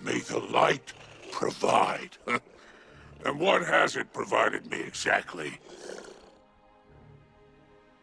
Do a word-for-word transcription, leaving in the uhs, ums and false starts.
May the light provide. And what has it provided me exactly?